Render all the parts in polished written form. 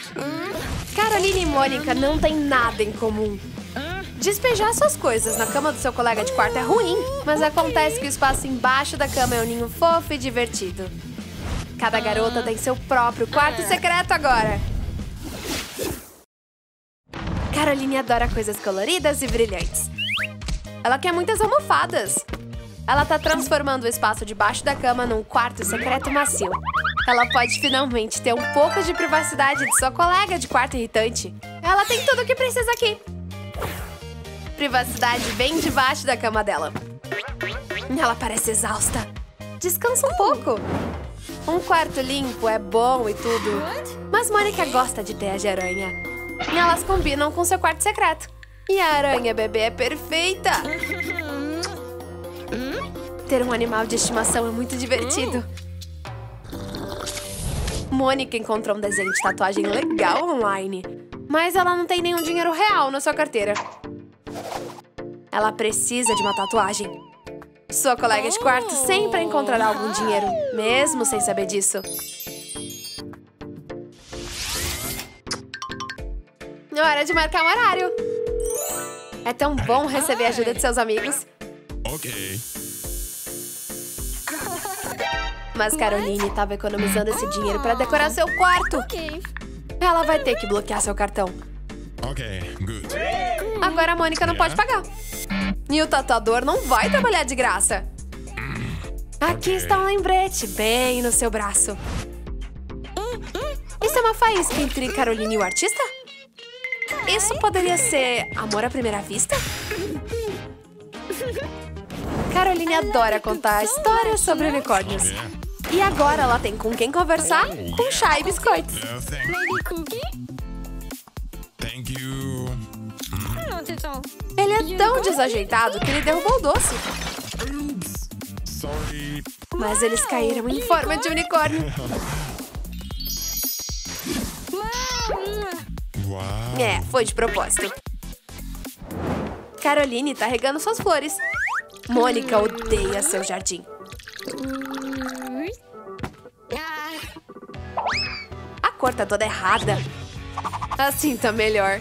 Caroline e Mônica não têm nada em comum. Despejar suas coisas na cama do seu colega de quarto é ruim, mas acontece que o espaço embaixo da cama é um ninho fofo e divertido. Cada garota tem seu próprio quarto secreto agora. Caroline adora coisas coloridas e brilhantes. Ela quer muitas almofadas. Ela tá transformando o espaço debaixo da cama num quarto secreto macio. Ela pode finalmente ter um pouco de privacidade de sua colega de quarto irritante. Ela tem tudo o que precisa aqui. Privacidade bem debaixo da cama dela. Ela parece exausta. Descansa um pouco. Um quarto limpo é bom e tudo. Mas Mônica gosta de teia de aranha. E elas combinam com seu quarto secreto. E a aranha bebê é perfeita. Ter um animal de estimação é muito divertido. Mônica encontrou um desenho de tatuagem legal online. Mas ela não tem nenhum dinheiro real na sua carteira. Ela precisa de uma tatuagem. Sua colega de quarto sempre encontrará algum dinheiro, mesmo sem saber disso. Hora de marcar um horário. É tão bom receber a ajuda de seus amigos. Ok. Mas Caroline estava economizando esse dinheiro para decorar seu quarto. Ela vai ter que bloquear seu cartão. Ok, good. Agora a Mônica não pode pagar. E o tatuador não vai trabalhar de graça. Aqui está um lembrete, bem no seu braço. Isso é uma faísca entre Caroline e o artista? Isso poderia ser amor à primeira vista? Caroline adora contar histórias sobre unicórnios. E agora ela tem com quem conversar com chá e biscoitos. Thank you. Ele é tão desajeitado que ele derrubou o doce. Sorry. Mas eles caíram em forma de unicórnio. Uau. É, foi de propósito. Caroline tá regando suas flores. Mônica odeia seu jardim. A cor tá toda errada. Assim tá melhor.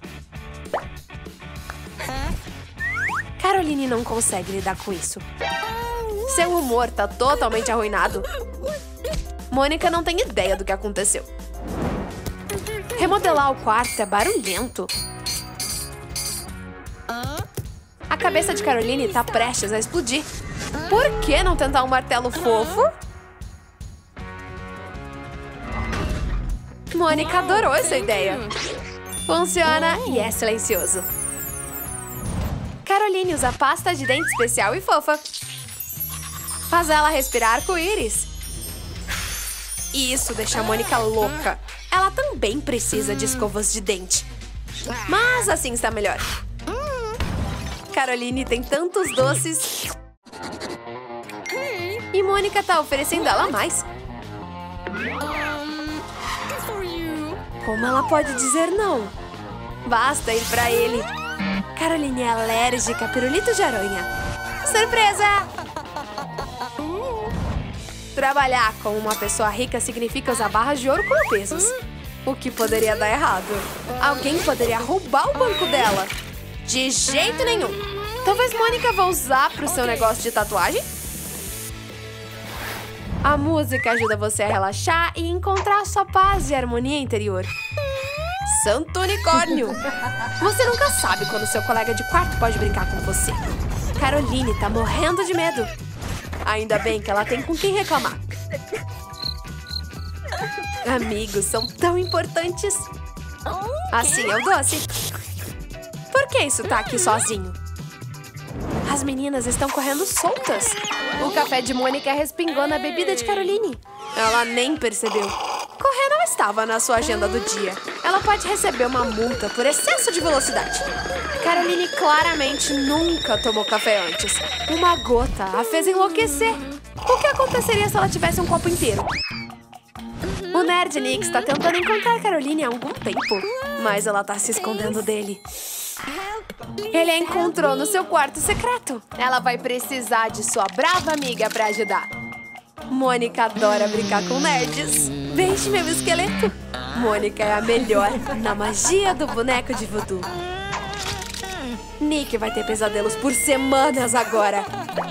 Caroline não consegue lidar com isso. Seu humor tá totalmente arruinado. Mônica não tem ideia do que aconteceu. Remodelar o quarto é barulhento. A cabeça de Caroline tá prestes a explodir. Por que não tentar um martelo fofo? Mônica adorou essa ideia. Funciona e é silencioso. Caroline usa pasta de dente especial e fofa. Faz ela respirar arco-íris. E isso deixa a Mônica louca. Ela também precisa de escovas de dente. Mas assim está melhor. Caroline tem tantos doces. E Mônica tá oferecendo ela mais. Como ela pode dizer não? Basta ir pra ele. Caroline é alérgica a pirulitos de aranha. Surpresa! Trabalhar com uma pessoa rica significa usar barras de ouro como pesos. O que poderia dar errado? Alguém poderia roubar o banco dela. De jeito nenhum. Talvez Mônica vá usar pro seu negócio de tatuagem? A música ajuda você a relaxar e encontrar sua paz e harmonia interior. Santo unicórnio! Você nunca sabe quando seu colega de quarto pode brincar com você. Caroline tá morrendo de medo. Ainda bem que ela tem com quem reclamar. Amigos são tão importantes. Assim é o doce. Por que isso tá aqui sozinho? As meninas estão correndo soltas. O café de Mônica respingou na bebida de Caroline. Ela nem percebeu. Correr não estava na sua agenda do dia. Ela pode receber uma multa por excesso de velocidade. Caroline claramente nunca tomou café antes. Uma gota a fez enlouquecer. O que aconteceria se ela tivesse um copo inteiro? O Nerd Nick está tentando encontrar Caroline há algum tempo, mas ela está se escondendo dele. Ele a encontrou no seu quarto secreto. Ela vai precisar de sua brava amiga para ajudar. Mônica adora brincar com nerds. Beijo, meu esqueleto. Mônica é a melhor na magia do boneco de voodoo. Nick vai ter pesadelos por semanas agora.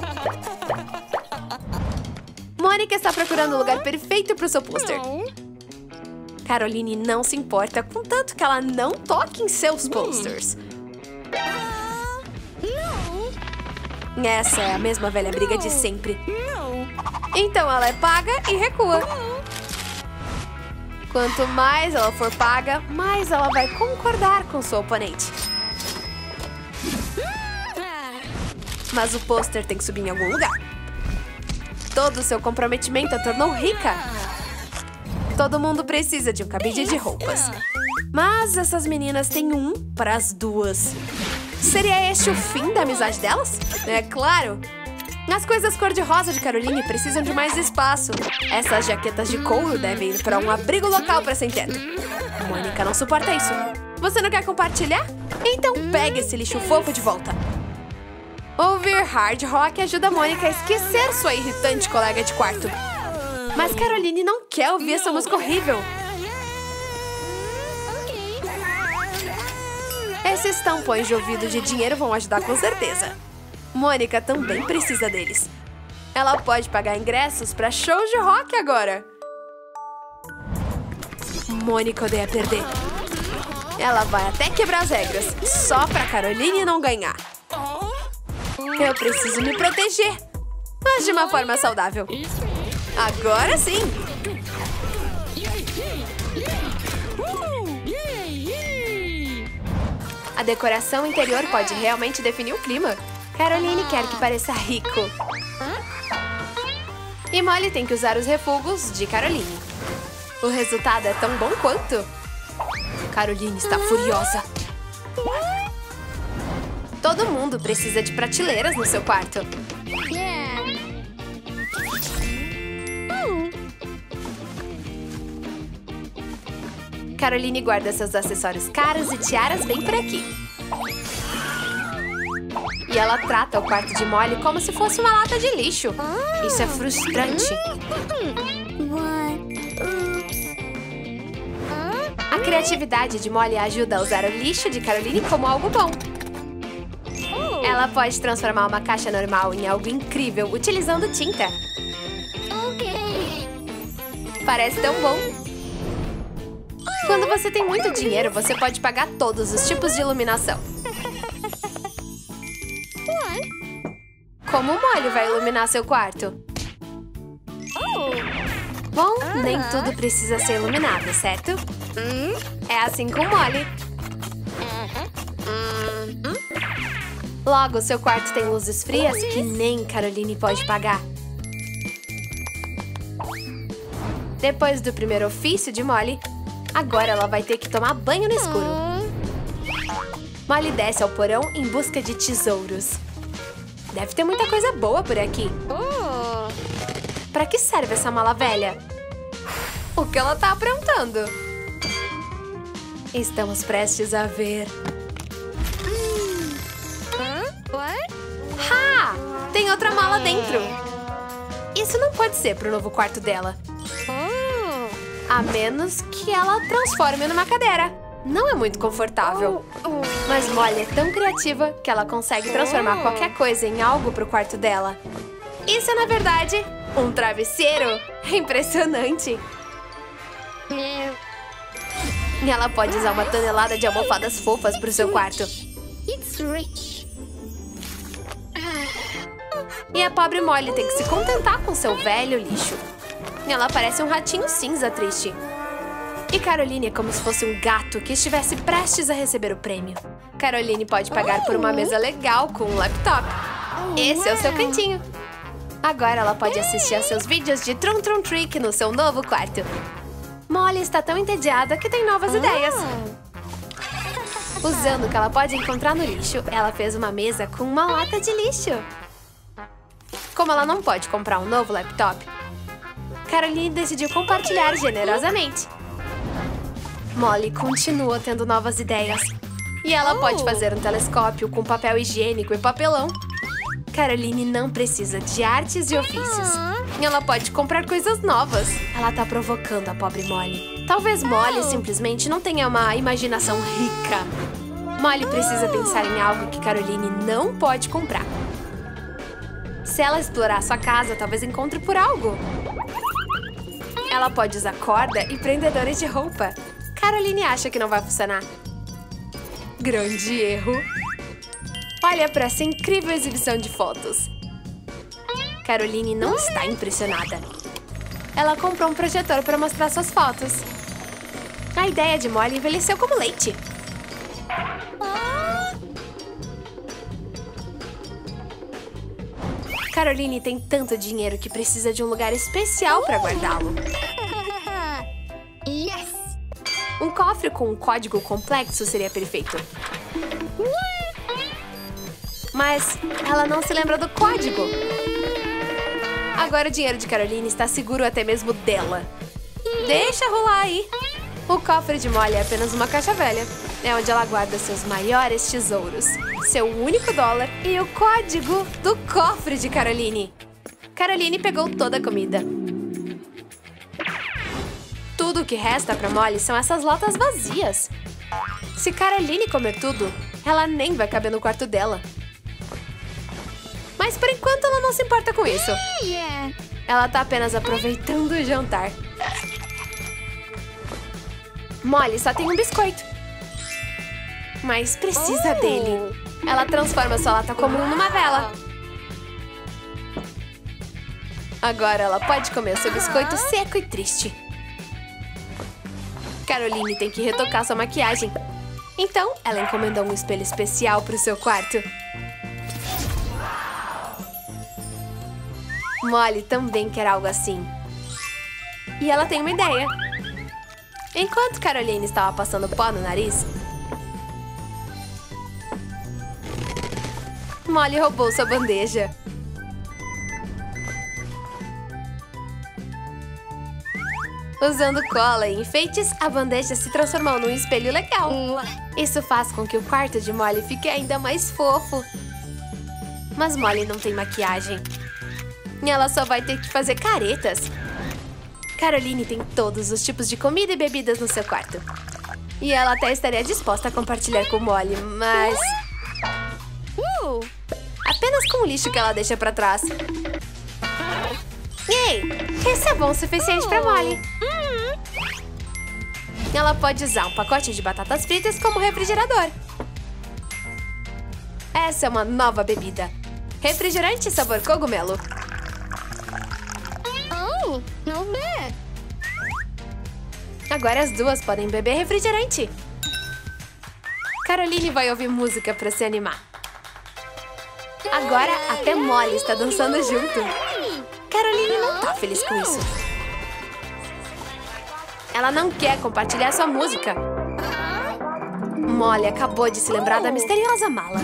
Mônica está procurando o lugar perfeito para o seu pôster. Caroline não se importa, contanto que ela não toque em seus posters. Essa é a mesma velha briga de sempre. Então ela é paga e recua. Quanto mais ela for paga, mais ela vai concordar com sua oponente. Mas o pôster tem que subir em algum lugar. Todo o seu comprometimento a tornou rica. Todo mundo precisa de um cabide de roupas. Mas essas meninas têm um para as duas. Seria este o fim da amizade delas? É claro! As coisas cor-de-rosa de Caroline precisam de mais espaço. Essas jaquetas de couro devem ir para um abrigo local para sem-teto. Mônica não suporta isso. Você não quer compartilhar? Então pegue esse lixo fofo de volta. Ouvir hard rock ajuda a Mônica a esquecer sua irritante colega de quarto. Mas Caroline não quer ouvir essa música horrível. Esses tampões de ouvido de dinheiro vão ajudar com certeza. Mônica também precisa deles. Ela pode pagar ingressos para shows de rock agora. Mônica odeia perder. Ela vai até quebrar as regras, só para Caroline não ganhar. Eu preciso me proteger, mas de uma forma saudável. Agora sim! A decoração interior pode realmente definir o clima. Caroline quer que pareça rico. E Molly tem que usar os refugos de Caroline. O resultado é tão bom quanto. Caroline está furiosa. Todo mundo precisa de prateleiras no seu quarto. Caroline guarda seus acessórios caros e tiaras bem por aqui. E ela trata o quarto de Molly como se fosse uma lata de lixo. Isso é frustrante. A criatividade de Molly ajuda a usar o lixo de Caroline como algo bom. Ela pode transformar uma caixa normal em algo incrível utilizando tinta. Parece tão bom. Quando você tem muito dinheiro, você pode pagar todos os tipos de iluminação. Como o Molly vai iluminar seu quarto? Bom, nem tudo precisa ser iluminado, certo? É assim com o Molly. Logo, seu quarto tem luzes frias que nem Caroline pode pagar. Depois do primeiro ofício de Molly, agora ela vai ter que tomar banho no escuro. Molly desce ao porão em busca de tesouros. Deve ter muita coisa boa por aqui. Pra que serve essa mala velha? O que ela tá aprontando? Estamos prestes a ver. Ha! Tem outra mala dentro. Isso não pode ser pro novo quarto dela. A menos que ela transforme numa cadeira. Não é muito confortável. Mas Molly é tão criativa que ela consegue transformar qualquer coisa em algo pro quarto dela. Isso é, na verdade, um travesseiro. Impressionante. E ela pode usar uma tonelada de almofadas fofas pro seu quarto. E a pobre Molly tem que se contentar com seu velho lixo. Ela parece um ratinho cinza triste. E Caroline é como se fosse um gato que estivesse prestes a receber o prêmio. Caroline pode pagar por uma mesa legal com um laptop. Esse é o seu cantinho. Agora ela pode assistir a seus vídeos de Trum Trum Trick no seu novo quarto. Molly está tão entediada que tem novas ideias. Usando o que ela pode encontrar no lixo, ela fez uma mesa com uma lata de lixo. Como ela não pode comprar um novo laptop, Caroline decidiu compartilhar generosamente. Molly continua tendo novas ideias. E ela pode fazer um telescópio com papel higiênico e papelão. Caroline não precisa de artes e ofícios. Ela pode comprar coisas novas. Ela tá provocando a pobre Molly. Talvez Molly simplesmente não tenha uma imaginação rica. Molly precisa pensar em algo que Caroline não pode comprar. Se ela explorar sua casa, talvez encontre por algo. Ela pode usar corda e prendedores de roupa. Caroline acha que não vai funcionar. Grande erro. Olha para essa incrível exibição de fotos. Caroline não está impressionada. Ela comprou um projetor para mostrar suas fotos. A ideia de Molly envelheceu como leite. Caroline tem tanto dinheiro que precisa de um lugar especial para guardá-lo. Yes! Um cofre com um código complexo seria perfeito. Mas ela não se lembra do código. Agora o dinheiro de Caroline está seguro até mesmo dela. Deixa rolar aí. O cofre de Molly é apenas uma caixa velha. É onde ela guarda seus maiores tesouros, seu único dólar e o código do cofre de Caroline. Caroline pegou toda a comida. Tudo o que resta para Molly são essas latas vazias. Se Caroline comer tudo, ela nem vai caber no quarto dela. Mas por enquanto ela não se importa com isso. Ela tá apenas aproveitando o jantar. Molly só tem um biscoito. Mas precisa dele. Ela transforma sua lata comum numa vela. Agora ela pode comer seu biscoito seco e triste. Caroline tem que retocar sua maquiagem. Então, ela encomendou um espelho especial para o seu quarto. Molly também quer algo assim. E ela tem uma ideia. Enquanto Caroline estava passando pó no nariz, Molly roubou sua bandeja. Usando cola e enfeites, a bandeja se transformou num espelho legal. Isso faz com que o quarto de Molly fique ainda mais fofo. Mas Molly não tem maquiagem. E ela só vai ter que fazer caretas. Caroline tem todos os tipos de comida e bebidas no seu quarto. E ela até estaria disposta a compartilhar com Molly, mas... apenas com o lixo que ela deixa pra trás. Ei, esse é bom o suficiente pra Molly. Ela pode usar um pacote de batatas fritas como refrigerador. Essa é uma nova bebida. Refrigerante sabor cogumelo. Agora as duas podem beber refrigerante. Caroline vai ouvir música pra se animar. Agora até Molly está dançando junto. Caroline não tá feliz com isso. Ela não quer compartilhar sua música. Molly acabou de se lembrar da misteriosa mala.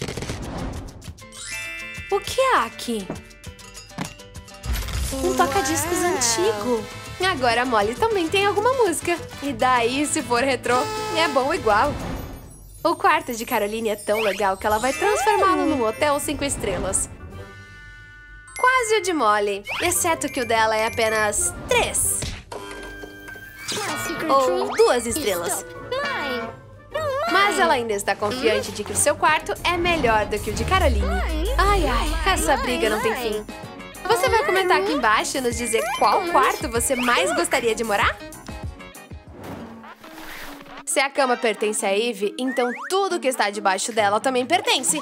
O que há aqui? Um toca-discos antigo. Agora a Molly também tem alguma música. E daí, se for retrô, é bom igual. O quarto de Caroline é tão legal que ela vai transformá-lo num hotel 5 estrelas. Quase o de Molly, exceto que o dela é apenas 3. Ou 2 estrelas. Mas ela ainda está confiante de que o seu quarto é melhor do que o de Caroline. Ai, essa briga não tem fim. Você vai comentar aqui embaixo e nos dizer qual quarto você mais gostaria de morar? Se a cama pertence a Eve, então tudo que está debaixo dela também pertence.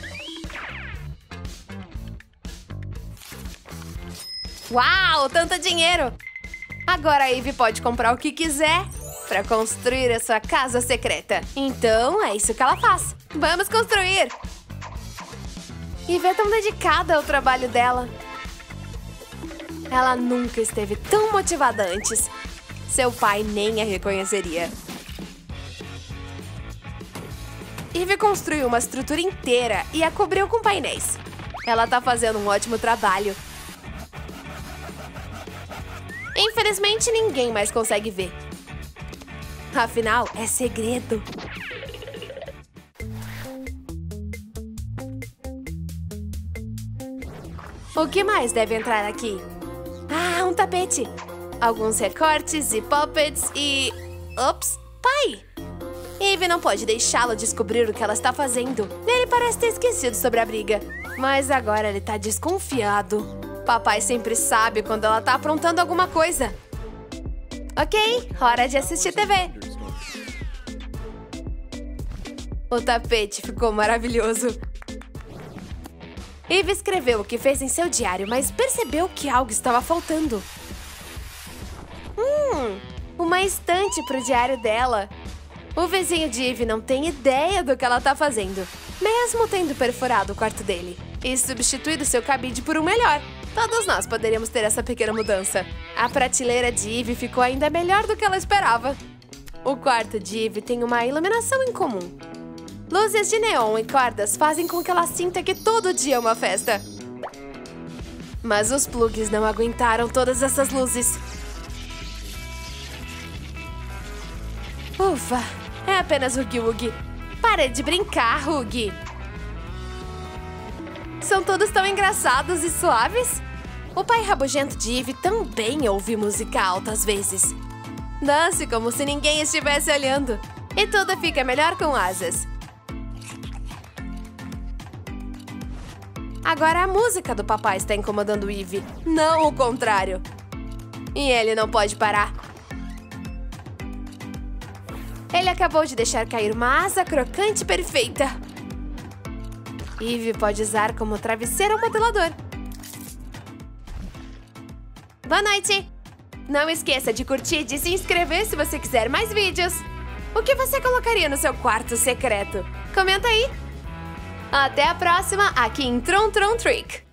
Uau, tanto dinheiro! Agora a Eve pode comprar o que quiser para construir a sua casa secreta. Então, é isso que ela faz. Vamos construir! Eve é tão dedicada ao trabalho dela. Ela nunca esteve tão motivada antes. Seu pai nem a reconheceria. Eve construiu uma estrutura inteira e a cobriu com painéis. Ela tá fazendo um ótimo trabalho. Infelizmente, ninguém mais consegue ver. Afinal, é segredo. O que mais deve entrar aqui? Ah, um tapete. Alguns recortes e puppets e... Ops, pai! Eve não pode deixá-lo descobrir o que ela está fazendo. Ele parece ter esquecido sobre a briga. Mas agora ele tá desconfiado. Papai sempre sabe quando ela tá aprontando alguma coisa. Ok, hora de assistir TV. O tapete ficou maravilhoso. Eve escreveu o que fez em seu diário, mas percebeu que algo estava faltando. Uma estante para o diário dela. O vizinho de Eve não tem ideia do que ela tá fazendo, mesmo tendo perfurado o quarto dele e substituído seu cabide por um melhor. Todos nós poderíamos ter essa pequena mudança. A prateleira de Eve ficou ainda melhor do que ela esperava. O quarto de Eve tem uma iluminação em comum. Luzes de neon e cordas fazem com que ela sinta que todo dia é uma festa. Mas os plugs não aguentaram todas essas luzes. Ufa, é apenas Huggy Wuggy. Para de brincar, Huggy. São todos tão engraçados e suaves. O pai rabugento de Eve também ouve música alta às vezes. Dance como se ninguém estivesse olhando. E tudo fica melhor com asas. Agora a música do papai está incomodando Eve, não o contrário. E ele não pode parar. Ele acabou de deixar cair uma asa crocante perfeita. Eve pode usar como travesseiro ou modelador. Boa noite! Não esqueça de curtir e de se inscrever se você quiser mais vídeos. O que você colocaria no seu quarto secreto? Comenta aí! Até a próxima aqui em Tron Tron Trick!